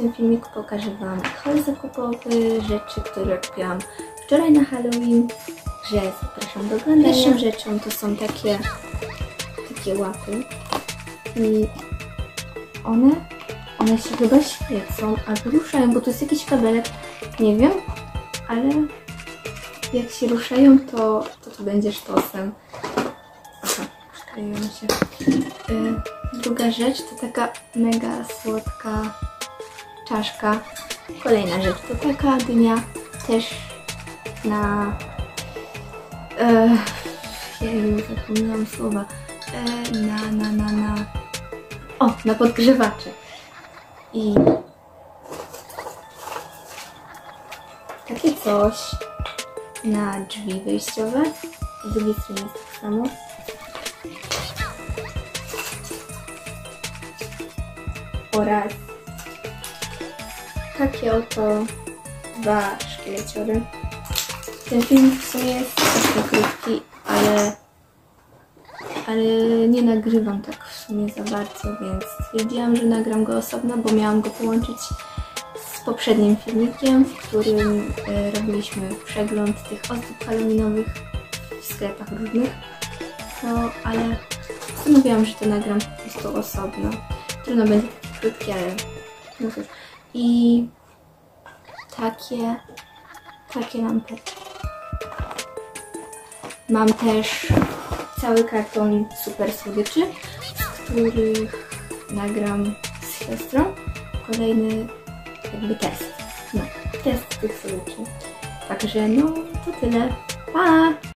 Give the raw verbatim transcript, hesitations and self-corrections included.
tym filmiku pokażę Wam haul zakupowy, rzeczy, które kupiłam wczoraj na Halloween, że zapraszam do oglądania. Pierwszą rzeczą to są takie, takie łapy i one, one się chyba świecą albo ruszają, bo to jest jakiś kabelek, nie wiem, ale jak się ruszają, to to, to będzie sztosem. Aha, przykleją się. Yy, druga rzecz to taka mega słodka czaszka. Kolejna rzecz to taka dynia też na... Yy, jeju, zapomniałam słowa. Yy, na, na, na, na... O, na podgrzewacze. I takie coś na drzwi wyjściowe. Z drugiej strony jest tak samo. Oraz takie oto dwa szkieleciory. Ten film w sumie jest troszkę krótki, ale, ale nie nagrywam tak w sumie za bardzo, więc stwierdziłam, że nagram go osobno, bo miałam go połączyć z poprzednim filmikiem, w którym e, robiliśmy przegląd tych ozdób halloweenowych w sklepach różnych. No, ale postanowiłam, że to nagram po prostu osobno. Trudno będzie taki krótki, ale no cóż. I takie, takie lampeczki. Mam też cały karton super słodyczy, z których nagram z siostrą kolejny jakby test. No, test tych słodyczy. Także no, to tyle. Pa!